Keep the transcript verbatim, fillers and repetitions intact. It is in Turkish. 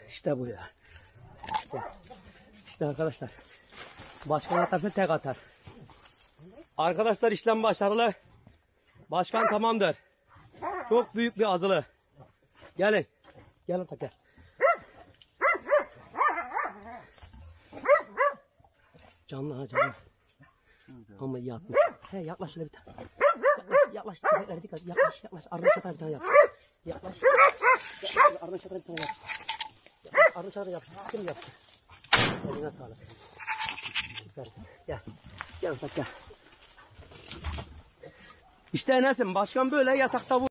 İşte bu ya. İşte, işte arkadaşlar. Başkan atarsa tek atar. Arkadaşlar işlem başarılı. Başkan tamamdır. Çok büyük bir azılı. Gelin. Gelin tak gel. Canlı ha canlı. Ama iyi atmış. He yaklaş şöyle bir tane. Yaklaş, yaklaş. Köpeklere dikkat. Yaklaş, yaklaş. Arda çatar bir tane yap. Yaklaş. Yaklaş. Arda çatar bir tane yap. Yaklaş. Arda çatar yap. Kim yaptı? Eline sağlık. Süpersin. Gel. Gel bak gel. İşte Enes'im başkan böyle yatakta bu.